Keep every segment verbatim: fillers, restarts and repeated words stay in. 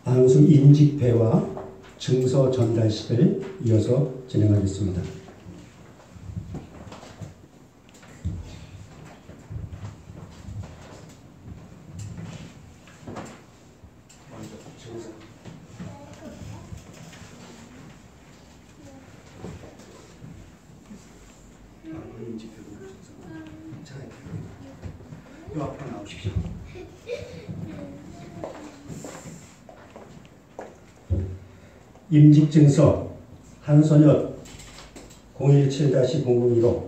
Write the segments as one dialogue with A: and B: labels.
A: 안수 임직회와 증서 전달식을 이어서 진행하겠습니다. 이 앞으로 나오십시오. 임직증서 한선엽 공일칠 공공일오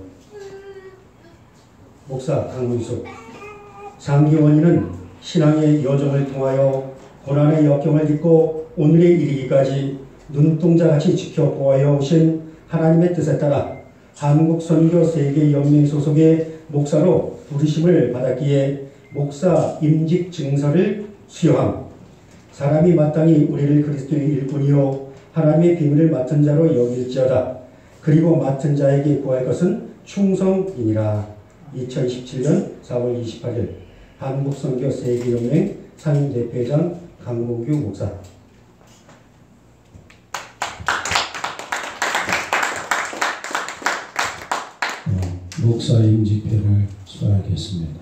A: 목사 강문숙. 장기원인은 신앙의 여정을 통하여 고난의 역경을 딛고 오늘에 이르기까지 눈동자같이 지켜보아여 오신 하나님의 뜻에 따라 한국선교세계연맹 소속의 목사로 부르심을 받았기에 목사 임직 증서를 수여함. 사람이 마땅히 우리를 그리스도의 일꾼이요 하나님의 비밀을 맡은 자로 여길지어다. 그리고 맡은 자에게 구할 것은 충성이니라. 이천십칠년 사월 이십팔일 한국선교세계연맹 상임대표장 강봉규 목사.
B: 목사 임직회를 수여하겠습니다.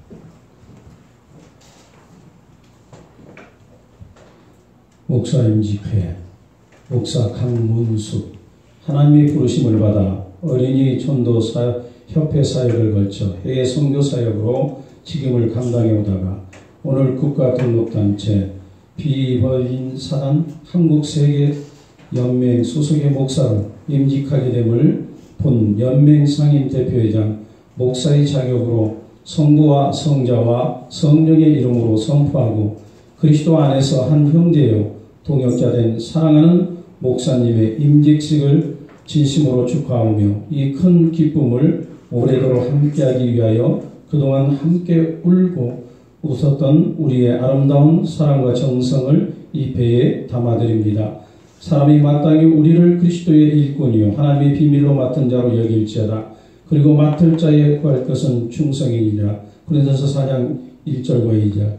B: 목사 임직회 목사 강문숙. 하나님의 부르심을 받아 어린이 전도 사, 협회 사역을 걸쳐 해외 선교 사역으로 직임을 감당해 오다가 오늘 국가 등록단체 비법인 사단 한국세계연맹 소속의 목사로 임직하게 됨을 본 연맹 상임대표회장 목사의 자격으로 성부와 성자와 성령의 이름으로 선포하고 그리스도 안에서 한 형제요 동역자 된 사랑하는 목사님의 임직식을 진심으로 축하하며 이 큰 기쁨을 오래도록 함께하기 위하여 그동안 함께 울고 웃었던 우리의 아름다운 사랑과 정성을 이 배에 담아드립니다. 사람이 마땅히 우리를 그리스도의 일꾼이요 하나님의 비밀로 맡은 자로 여길지어다. 그리고 맡을 자에 구할 것은 충성이니라. 고린도서 사장 일절과 이절.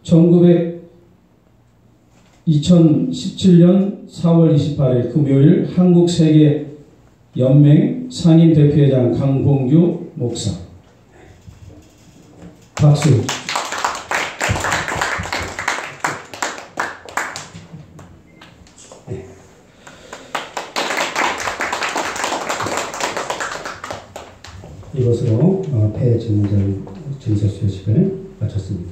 B: 이천십칠년 사월 이십팔일 금요일 한국세계연맹 상임대표회장 강봉규 목사. 박수.
A: 네. 이것으로 어, 폐 증정 증서 수여식을 마쳤습니다.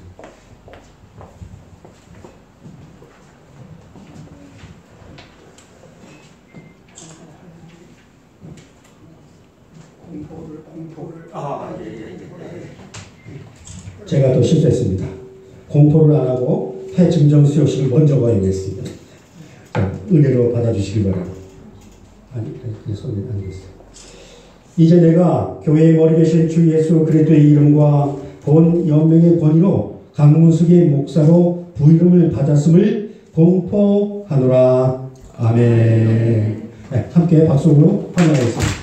A: 공포를 공포를 아 예 예 예. 제가 또 실수했습니다. 공포를 안 하고 폐 증정 수여식을 먼저 가야겠습니다. 자, 은혜로 받아주시기 바랍니다. 아니, 손이 안 됐어요. 이제 내가 교회에 머리 계신 주 예수 그리스도의 이름과 본 연맹의 권위로 강문숙의 목사로 부이름을 받았음을 공포하노라. 아멘. 네, 함께 박수로 환영하겠습니다.